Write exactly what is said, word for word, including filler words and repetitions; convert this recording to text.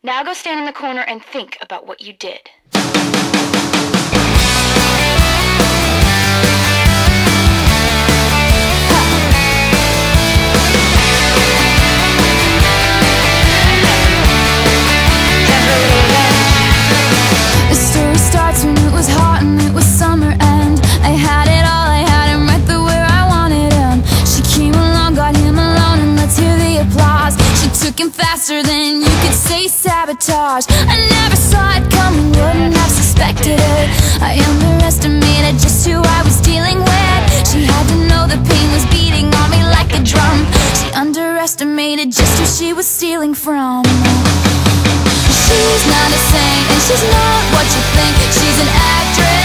Now go stand in the corner and think about what you did. The story starts when it was hot and it was summer and I had it all, I had him right there where I wanted him. She came along, got him alone, and let's hear the applause. She took him faster than you could say sabotage. I never saw it coming, wouldn't have suspected it. I underestimated just who I was dealing with. She had to know the pain was beating on me like a drum. She underestimated just who she was stealing from. She's not a saint and she's not what you think. She's an actress